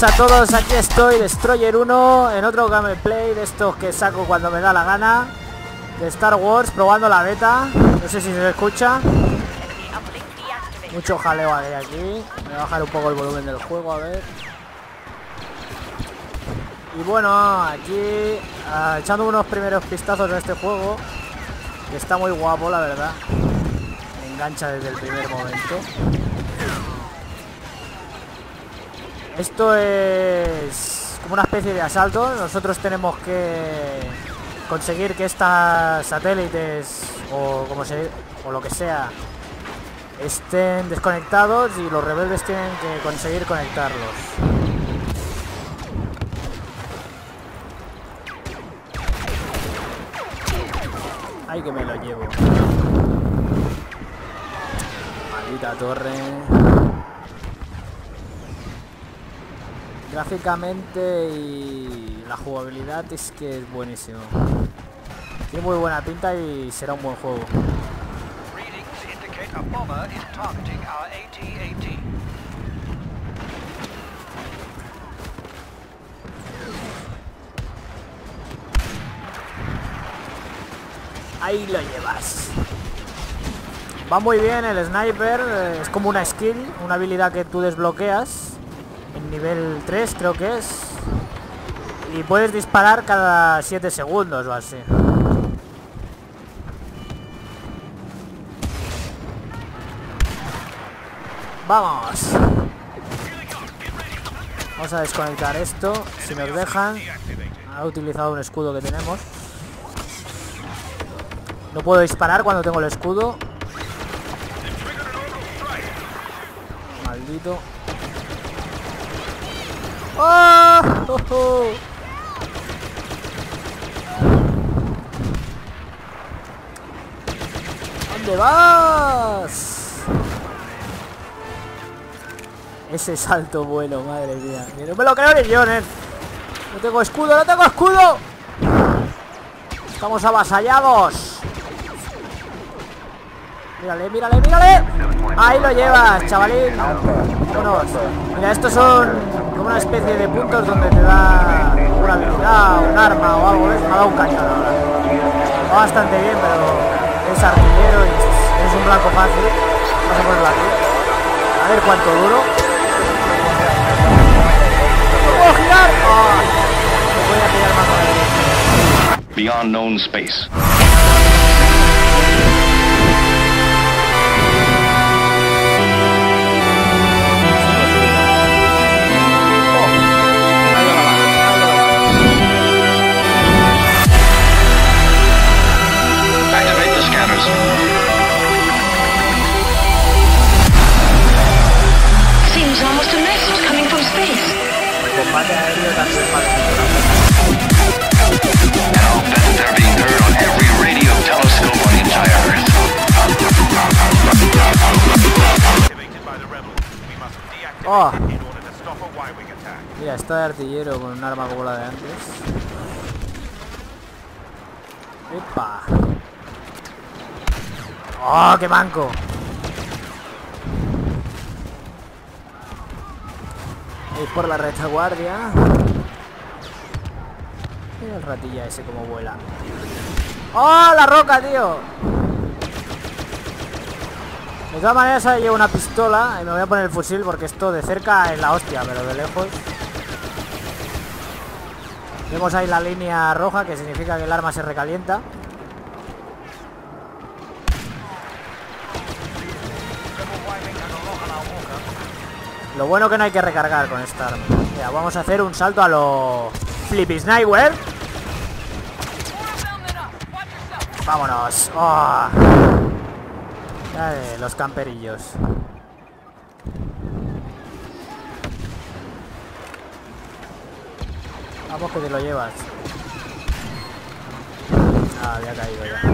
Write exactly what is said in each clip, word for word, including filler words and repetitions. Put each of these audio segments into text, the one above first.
buenas a todos, aquí estoy, Destroyer uno, en otro gameplay de estos que saco cuando me da la gana, de Star Wars, probando la beta. No sé si se escucha. Mucho jaleo hay aquí. Voy a bajar un poco el volumen del juego, a ver. Y bueno, aquí uh, echando unos primeros pistazos a este juego, que está muy guapo, la verdad. Me engancha desde el primer momento. Esto es como una especie de asalto. Nosotros tenemos que conseguir que estas satélites o como se o lo que sea estén desconectados y los rebeldes tienen que conseguir conectarlos. Ay, que me lo llevo. Maldita torre. Gráficamente y la jugabilidad es que es buenísimo. Tiene muy buena pinta y será un buen juego. Ahí lo llevas. Va muy bien el sniper, es como una skill, una habilidad que tú desbloqueas. En nivel tres creo que es. Y puedes disparar cada siete segundos o así. Vamos. Vamos a desconectar esto. Si nos dejan. Ha utilizado un escudo que tenemos. No puedo disparar cuando tengo el escudo. Maldito. ¡Oh! ¡Oh, oh! ¿Dónde vas? Ese salto bueno, madre mía. No me lo creo ni yo, ¿eh? No tengo escudo, no tengo escudo. Estamos avasallados. Mírale, mírale, mírale. Ahí lo llevas, chavalín. Vámonos. Mira, estos son como una especie de puntos donde te da una habilidad, un arma o algo. ¿Ves? Me ha dado un cañón ahora. Va bastante bien, pero es artillero y es un blanco fácil. Vamos a ponerlo aquí. A ver cuánto duro. ¡No puedo girar! ¡Oh! Me voy a pillar más a la derecha. Beyond known space. Seems almost a message coming from space. Combate aéreo también más. Now they're being heard on every radio telescope on the entire Earth. Oh. Mira, está de artillero con un arma como la de antes. ¡Epa! ¡Oh, qué manco! Ir por la retaguardia. Mira el ratilla ese como vuela. ¡Oh, la roca, tío! De todas maneras ahí llevo una pistola y me voy a poner el fusil porque esto de cerca es la hostia, pero de lejos. Vemos ahí la línea roja que significa que el arma se recalienta. Lo bueno que no hay que recargar con esta arma. Mira, vamos a hacer un salto a lo Flippy Sniper. Vámonos. Oh. Dale, los camperillos. Vamos que te lo llevas. Ah, había caído ya.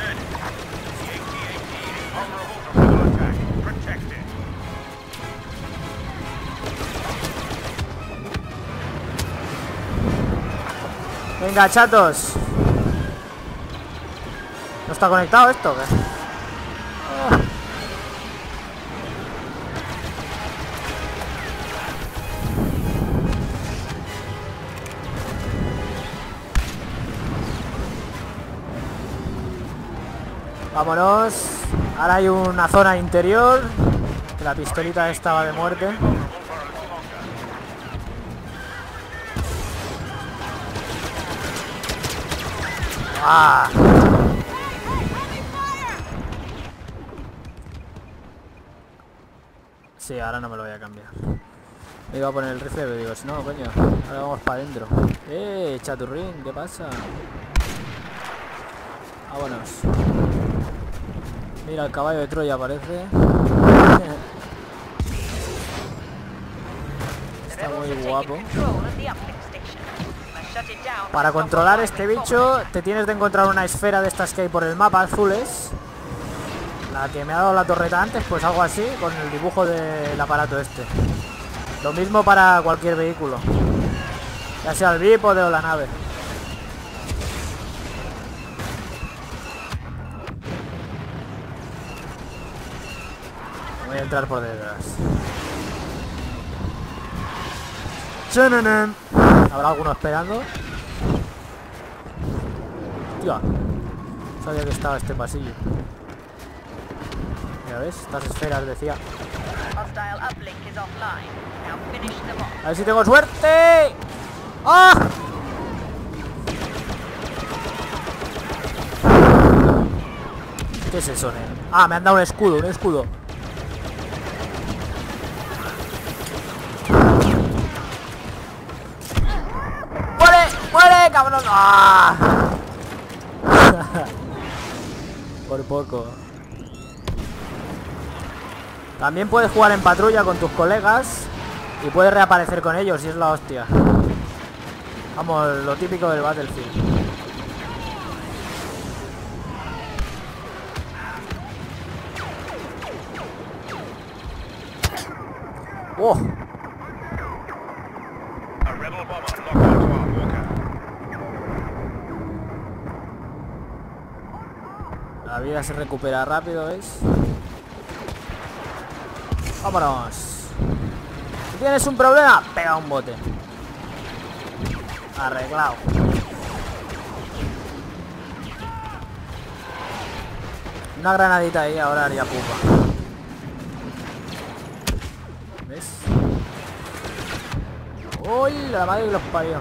Venga, chatos. ¿No está conectado esto o qué? Oh. Vámonos. Ahora hay una zona interior. Que la pistolita esta va de muerte. ¡Ah! Sí, ahora no me lo voy a cambiar. Me iba a poner el rifle, pero digo, si no, coño, ahora vamos para adentro. ¡Eh, chaturrín! ¿Qué pasa? Vámonos. Mira, el caballo de Troya aparece. Está muy guapo. Para controlar este bicho te tienes de encontrar una esfera de estas que hay por el mapa, azules. La que me ha dado la torreta antes, pues algo así, con el dibujo del aparato este. Lo mismo para cualquier vehículo, ya sea el bípode o la nave. Voy a entrar por detrás. ¡Chananan! ¿Habrá alguno esperando? Tío, sabía que estaba este pasillo. Ya ves, estas esferas decía. A ver si tengo suerte. ¡Ah! ¿Qué es eso, nen? Ah, me han dado un escudo, un escudo. ¡Muere! ¡Muere, cabrón! ¡Ah! Por poco. También puedes jugar en patrulla con tus colegas y puedes reaparecer con ellos y es la hostia. Vamos, lo típico del Battlefield. ¡Oh! La vida se recupera rápido, ¿ves? Vámonos. Si tienes un problema, pega un bote. Arreglado. Una granadita ahí, ahora haría pupa. ¿Ves? ¡Uy! La madre que los parió.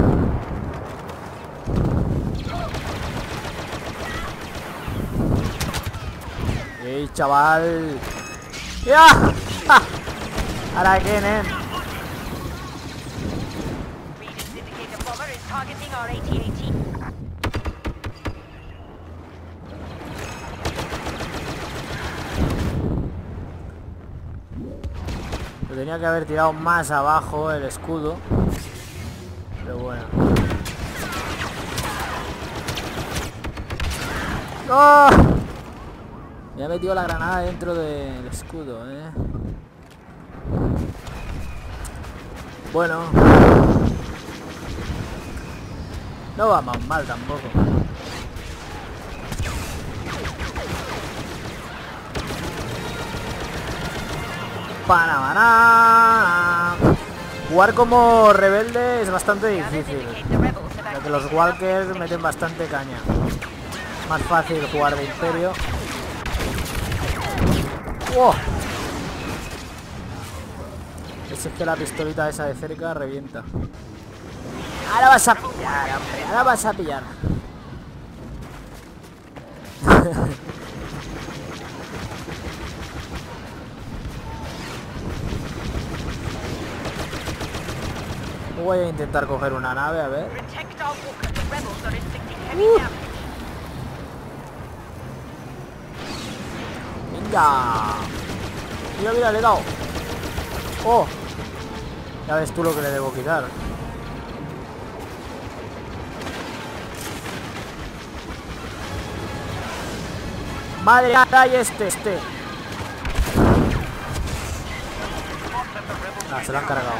¡Ey, chaval! ¡Ya! ¡Ja! ¿Ahora qué, nen? Lo tenía que haber tirado más abajo el escudo. Pero bueno. ¡Oh! Me ha metido la granada dentro del escudo, eh. Bueno. No va más mal tampoco. Panamá. Jugar como rebelde es bastante difícil, ya que los walkers meten bastante caña. Más fácil jugar de imperio. ¡Oh! Es que la pistolita esa de cerca revienta. Ahora vas a pillar, hombre. Ahora vas a pillar. Voy a intentar coger una nave, a ver. Uh. Venga. Mira, mira, le he dado. Oh. Ya ves tú lo que le debo quitar. Madre mía, y este, este. Ah, se lo han cargado.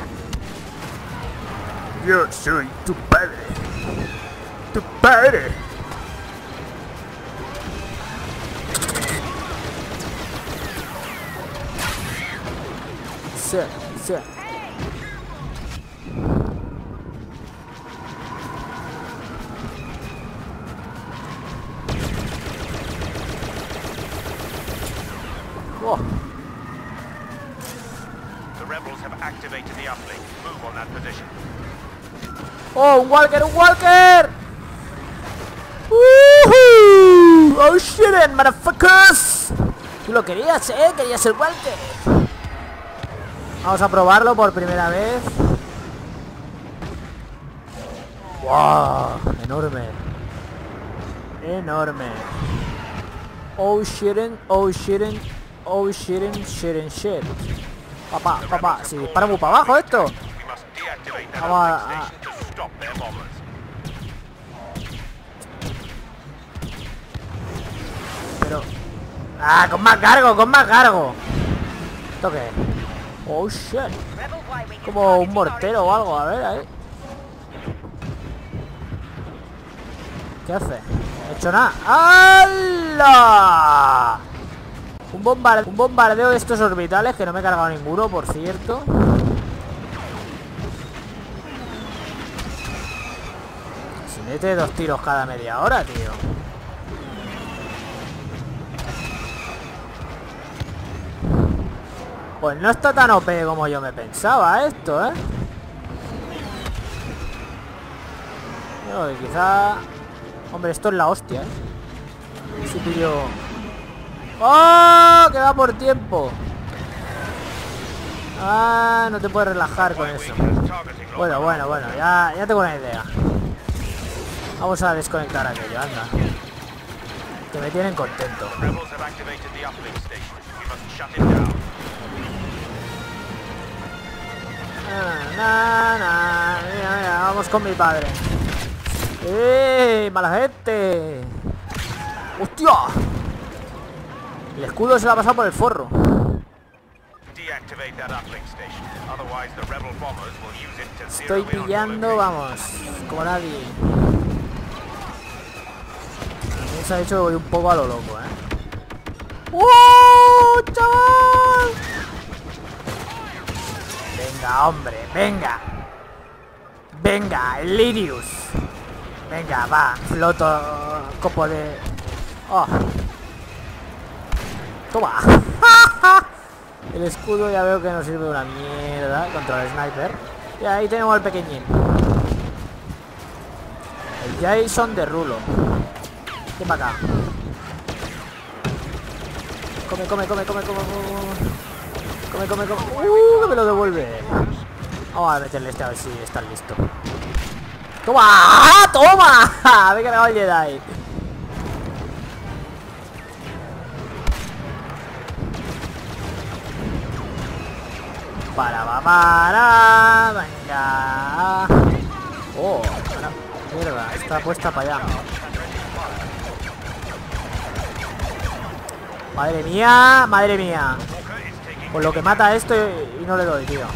Yo soy tu padre. Tu padre. Sí, sí. Oh. The rebels have activated the uplink. Move on that position. ¡Oh, un walker, un walker! ¡Woohoo! ¡Oh, shit, motherfuckers! Tú lo querías, ¿eh? Querías el walker. Vamos a probarlo por primera vez. ¡Wow! Enorme. Enorme. Oh, shit, oh, shit, oh, shit, shit, shit. Papá, papá, si dispara muy para abajo esto. We must deactivate that Vamos a- uplink station to stop their bombers. Pero... ¡Ah! ¡Con más cargo! ¡Con más cargo! ¿Esto qué es? ¡Oh, shit! Como un mortero o algo. A ver, ahí. ¿Qué hace? No he hecho nada. ¡Hala! Un, bombarde un bombardeo de estos orbitales, que no me he cargado ninguno, por cierto. Se mete dos tiros cada media hora, tío. Pues no está tan O P como yo me pensaba esto, ¿eh? Yo, que quizá... Hombre, esto es la hostia, ¿eh? Sí, pillo... ¡Oh! Que va por tiempo. Ah, no te puedes relajar con eso. Bueno, bueno, bueno, ya, ya tengo una idea. Vamos a desconectar aquello, anda. Que me tienen contento. Rebels have activated the uplink station. We must shut it down. Na, na, na, mira, mira, vamos con mi padre. ¡Eh! ¡Mala gente! ¡Hostia! El escudo se lo ha pasado por el forro. Deactivate that uplink station. Otherwise, the rebel bombers will use it to Estoy zero in on pillando, your vamos, como nadie. Se ha dicho que voy un poco a lo loco, ¿eh? ¡Uh, chaval! Venga, hombre, venga. Venga, el Lirius. Venga, va, floto, copo de... Oh. Toma. El escudo ya veo que no sirve de una mierda contra el sniper. Y ahí tenemos al pequeñín. El Jason de Rulo. Ven para acá. Come, come, come, come, come, come, come, come. Uh, que me lo devuelve. Vamos a meterle este a ver si está listo. ¡Toma! ¡Toma! Me he cargado el Jedi. Para, para, para. Venga. Oh, mierda, está puesta para allá. Madre mía, madre mía. Por lo que mata esto y, y no le doy, tío.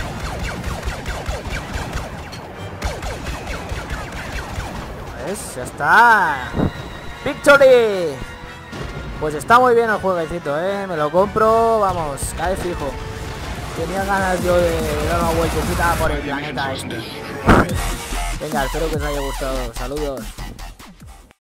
¿Ves? Ya está. ¡Victory! Pues está muy bien el jueguecito, ¿eh? Me lo compro, vamos, cae fijo. Tenía ganas yo de dar una vueltecita por el planeta este. Venga, espero que os haya gustado. Saludos.